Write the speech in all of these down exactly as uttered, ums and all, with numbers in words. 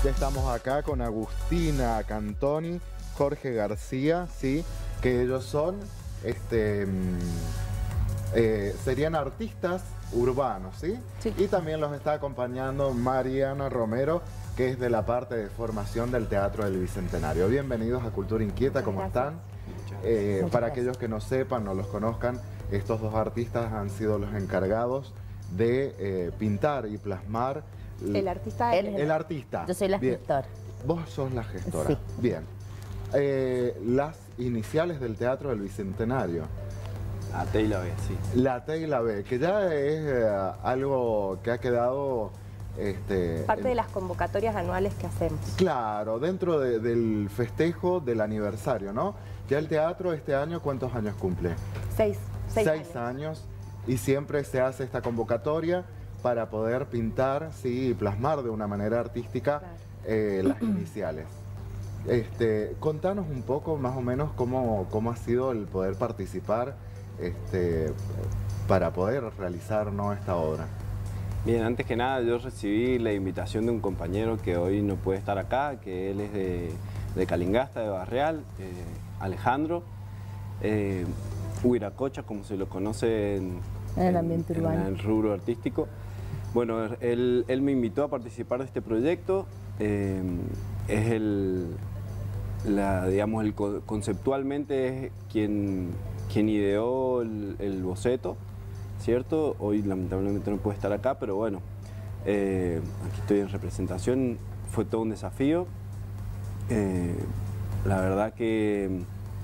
Ya estamos acá con Agustina Cantoni, Jorge García, ¿sí? Que ellos son, este, eh, serían artistas urbanos, ¿sí? Sí. Y también los está acompañando Mariana Romero, que es de la parte de formación del Teatro del Bicentenario. Bienvenidos a Cultura Inquieta, ¿cómo están? Eh, para aquellos que no sepan, no los conozcan, estos dos artistas han sido los encargados de eh, pintar y plasmar. El artista. El, el artista. Yo soy la Bien. gestora. Vos sos la gestora. Sí. Bien. Eh, las iniciales del Teatro del Bicentenario. La T y la B, sí. La T y la B, que ya es eh, algo que ha quedado... Este, Parte de las convocatorias anuales que hacemos. Claro, dentro de, del festejo del aniversario, ¿no? Ya el teatro este año, ¿cuántos años cumple? Seis. Seis, Seis años. años. Y siempre se hace esta convocatoria para poder pintar, sí, y plasmar de una manera artística Claro. eh, las iniciales. Este, contanos un poco más o menos cómo, cómo ha sido el poder participar este, para poder realizar, ¿no?, esta obra. Bien, antes que nada yo recibí la invitación de un compañero que hoy no puede estar acá, que él es de, de Calingasta, de Barreal, eh, Alejandro, eh, Huiracocha, como se lo conoce en, En el ambiente en, urbano. en el rubro artístico. Bueno, él, él me invitó a participar de este proyecto, eh, es el, la, digamos, el, conceptualmente es quien, quien ideó el, el boceto, ¿cierto? Hoy lamentablemente no puede estar acá, pero bueno, eh, aquí estoy en representación, fue todo un desafío. Eh, la verdad que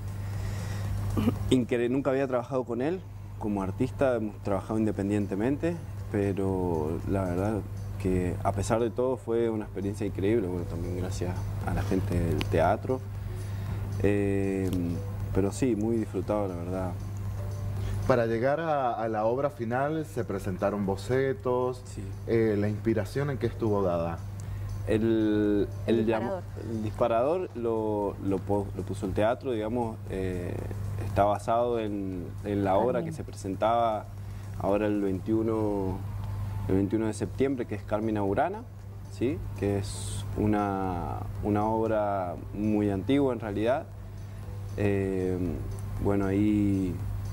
incre- nunca había trabajado con él, como artista hemos trabajado independientemente, pero la verdad que a pesar de todo fue una experiencia increíble, bueno, también gracias a la gente del teatro, eh, pero sí, muy disfrutado la verdad. Para llegar a, a la obra final se presentaron bocetos, Sí. eh, la inspiración en qué estuvo dada. El, El el llama- disparador. el disparador lo, lo, po- lo puso el teatro, digamos, eh, está basado en, en la obra que se presentaba ahora el veintiuno, el veintiuno de septiembre, que es Carmina Burana, ¿sí? Que es una, una obra muy antigua en realidad. Eh, bueno, ahí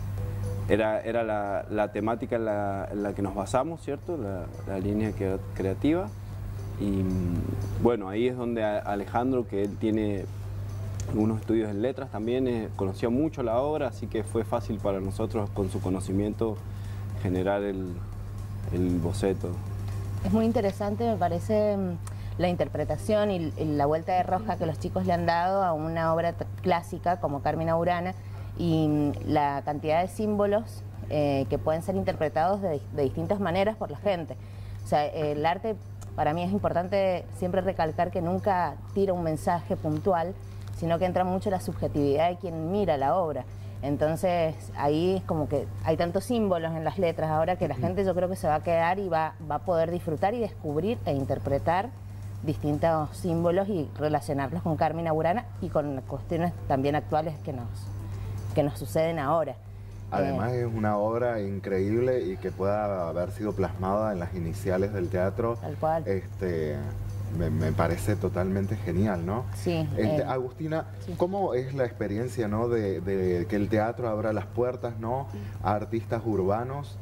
era, era la, la temática en la, en la que nos basamos, ¿cierto? La, la línea crea- creativa. Y bueno, ahí es donde Alejandro, que él tiene algunos estudios en letras también, eh, conocía mucho la obra, así que fue fácil para nosotros con su conocimiento generar el, el boceto. Es muy interesante, me parece, la interpretación y la vuelta de rosca que los chicos le han dado a una obra clásica como Carmina Burana y la cantidad de símbolos eh, que pueden ser interpretados de, de distintas maneras por la gente. O sea, el arte para mí es importante siempre recalcar que nunca tira un mensaje puntual, sino que entra mucho la subjetividad de quien mira la obra. Entonces ahí es como que hay tantos símbolos en las letras ahora que la gente yo creo que se va a quedar y va, va a poder disfrutar y descubrir e interpretar distintos símbolos y relacionarlos con Carmina Burana y con cuestiones también actuales que nos, que nos suceden ahora. Además Eh, es una obra increíble y que pueda haber sido plasmada en las iniciales del teatro. Tal cual. Este, me, me parece totalmente genial, ¿no? Sí. Este, eh, Agustina, sí. ¿cómo es la experiencia, ¿no?, de, de que el teatro abra las puertas, ¿no?, a artistas urbanos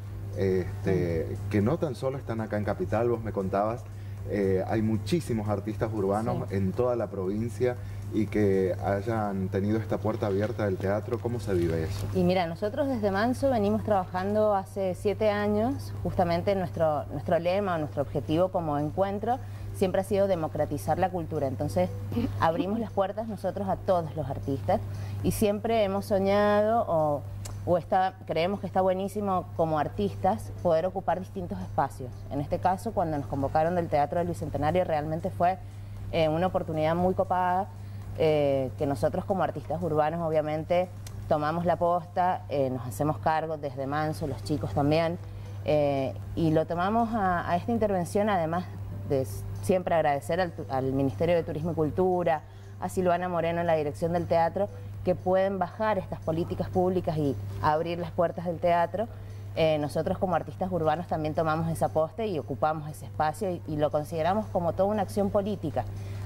este, que no tan solo están acá en Capital? Vos me contabas, eh, hay muchísimos artistas urbanos Sí. en toda la provincia y que hayan tenido esta puerta abierta del teatro. ¿Cómo se vive eso? Y mira, nosotros desde Manso venimos trabajando hace siete años, justamente nuestro, nuestro lema, nuestro objetivo como encuentro siempre ha sido democratizar la cultura. Entonces abrimos las puertas nosotros a todos los artistas y siempre hemos soñado o, o está, creemos que está buenísimo como artistas poder ocupar distintos espacios. En este caso, cuando nos convocaron del Teatro del Bicentenario, realmente fue eh, una oportunidad muy copada. Eh, que nosotros como artistas urbanos obviamente tomamos la posta, eh, nos hacemos cargo desde Manso, los chicos también, eh, y lo tomamos a, a esta intervención, además de siempre agradecer al, al Ministerio de Turismo y Cultura, a Silvana Moreno en la dirección del teatro, que pueden bajar estas políticas públicas y abrir las puertas del teatro. Eh, nosotros como artistas urbanos también tomamos esa posta y ocupamos ese espacio y, y lo consideramos como toda una acción política.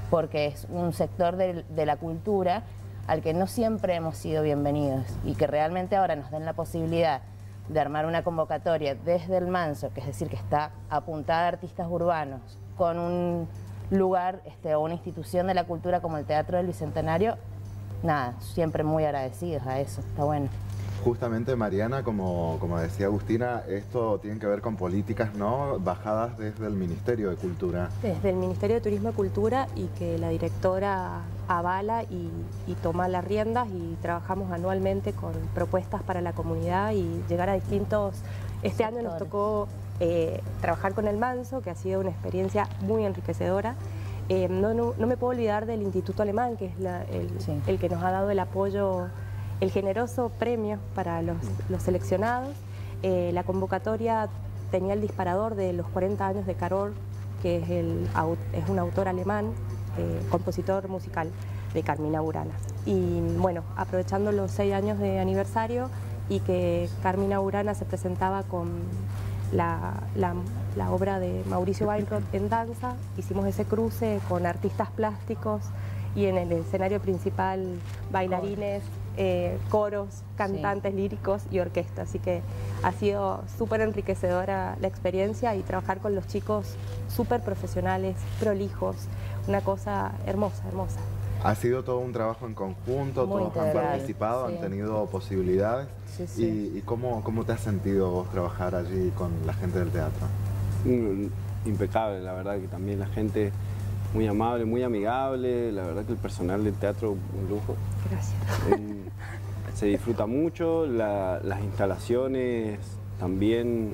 porque es un sector de, de la cultura al que no siempre hemos sido bienvenidos y que realmente ahora nos den la posibilidad de armar una convocatoria desde el Manso, que es decir, que está apuntada a artistas urbanos, con un lugar este, o una institución de la cultura como el Teatro del Bicentenario, nada, siempre muy agradecidos a eso, está bueno. Justamente, Mariana, como, como decía Agustina, esto tiene que ver con políticas, ¿no?, bajadas desde el Ministerio de Cultura. Desde el Ministerio de Turismo y Cultura, y que la directora avala y, y toma las riendas, y trabajamos anualmente con propuestas para la comunidad y llegar a distintos... Este año nos tocó eh, trabajar con el Manso, que ha sido una experiencia muy enriquecedora. Eh, no, no, no me puedo olvidar del Instituto Alemán, que es la, el, sí. el que nos ha dado el apoyo, el generoso premio para los, los seleccionados. Eh, la convocatoria tenía el disparador de los cuarenta años de Karol, que es, el, es un autor alemán, eh, compositor musical de Carmina Burana. Y bueno, aprovechando los seis años de aniversario y que Carmina Burana se presentaba con la, la, la obra de Mauricio Weinroth en danza, hicimos ese cruce con artistas plásticos y en el escenario principal bailarines, eh, coros, cantantes sí. líricos y orquesta. Así que ha sido súper enriquecedora la experiencia y trabajar con los chicos súper profesionales, prolijos, una cosa hermosa, hermosa. Ha sido todo un trabajo en conjunto, Muy todos integral, han participado, sí. han tenido posibilidades. Sí, sí. ¿Y, y cómo, cómo te has sentido vos trabajar allí con la gente del teatro? Impecable, la verdad que también la gente muy amable, muy amigable, la verdad que el personal del teatro un lujo. Gracias. Eh, se disfruta mucho, la, las instalaciones también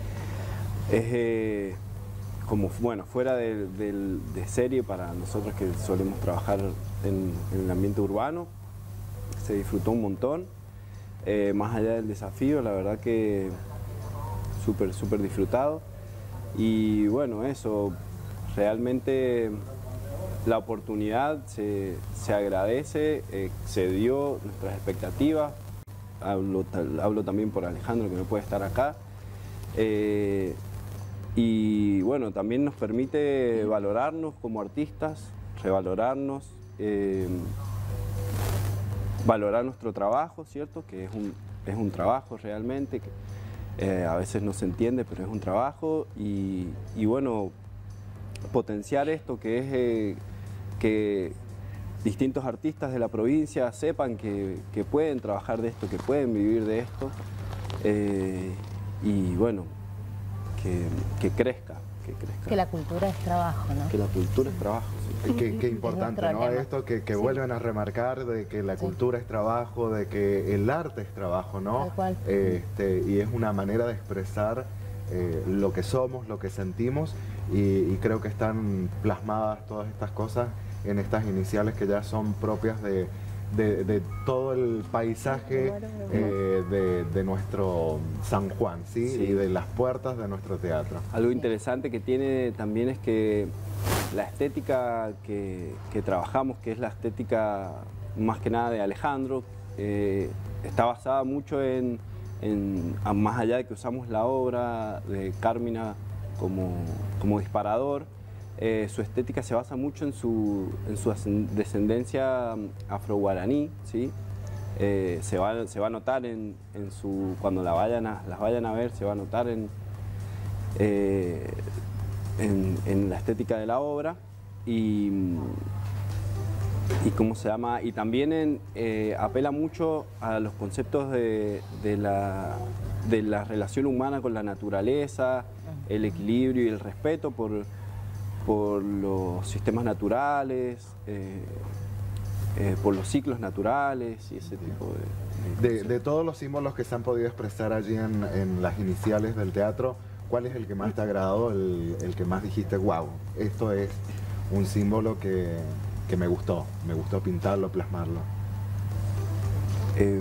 es eh, como, bueno, fuera de, de, de serie para nosotros que solemos trabajar en, en el ambiente urbano, se disfrutó un montón, eh, más allá del desafío, la verdad que súper, súper disfrutado. Y bueno, eso, realmente la oportunidad se, se agradece, eh, se dio nuestras expectativas, hablo, hablo también por Alejandro que no puede estar acá, eh, y bueno, también nos permite valorarnos como artistas, revalorarnos, eh, valorar nuestro trabajo, ¿cierto? Que es un, es un trabajo realmente, que eh, a veces no se entiende, pero es un trabajo, y, y bueno, potenciar esto que es eh, que distintos artistas de la provincia sepan que, que pueden trabajar de esto, que pueden vivir de esto, eh, y bueno, que, que crezca, que crezca. Que la cultura es trabajo, ¿no? Que la cultura es trabajo, sí. Qué, qué importante, ¿no? Lema. Esto que, que sí. vuelven a remarcar de que la cultura sí. es trabajo, de que el arte es trabajo, ¿no? Tal cual. Este, y es una manera de expresar eh, lo que somos, lo que sentimos, y, y creo que están plasmadas todas estas cosas en estas iniciales que ya son propias de, de, de todo el paisaje eh, de, de nuestro San Juan, ¿sí? ¿sí? Y de las puertas de nuestro teatro. Algo interesante que tiene también es que la estética que, que trabajamos, que es la estética más que nada de Alejandro, eh, está basada mucho en, en, más allá de que usamos la obra de Carmina como, como disparador, eh, su estética se basa mucho en su, en su descendencia afro-guaraní, ¿sí? Eh, se, va, se va a notar en, en su, cuando la vayan a, las vayan a ver, se va a notar en, eh, en, en la estética de la obra, y, y cómo se llama, y también en, eh, apela mucho a los conceptos de, de, la, de la relación humana con la naturaleza, el equilibrio y el respeto por, por los sistemas naturales, eh, eh, por los ciclos naturales y ese tipo de... De, de todos los símbolos que se han podido expresar allí en, en las iniciales del teatro, ¿cuál es el que más te ha agradado, el, el que más dijiste, wow, esto es un símbolo que, que me gustó, me gustó pintarlo, plasmarlo? Eh,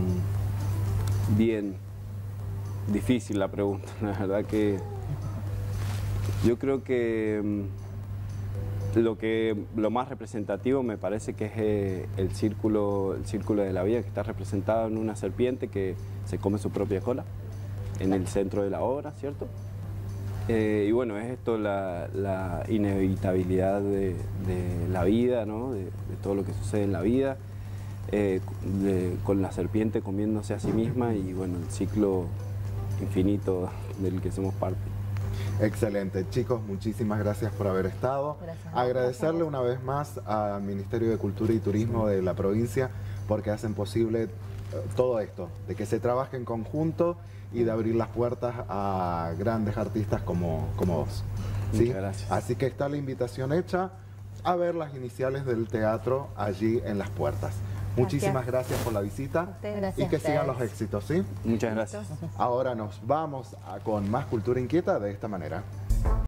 bien, difícil la pregunta, la verdad que yo creo que lo, que lo más representativo me parece que es eh, el, círculo, el círculo de la vida, que está representado en una serpiente que se come su propia cola en el centro de la obra, ¿cierto? Eh, y bueno, es esto la, la inevitabilidad de, de la vida, ¿no? de, de todo lo que sucede en la vida, eh, de, con la serpiente comiéndose a sí misma y bueno, el ciclo infinito del que somos parte. Excelente. Chicos, muchísimas gracias por haber estado. Gracias. Agradecerle una vez más al Ministerio de Cultura y Turismo de la provincia porque hacen posible eh, todo esto, de que se trabaje en conjunto y de abrir las puertas a grandes artistas como, como vos. ¿Sí? Muchas gracias. Así que está la invitación hecha a ver las iniciales del teatro allí en las puertas. Muchísimas gracias por la visita Gracias y que a sigan ustedes. los éxitos, ¿sí? Muchas gracias. Ahora nos vamos a- con más Cultura Inquieta de esta manera.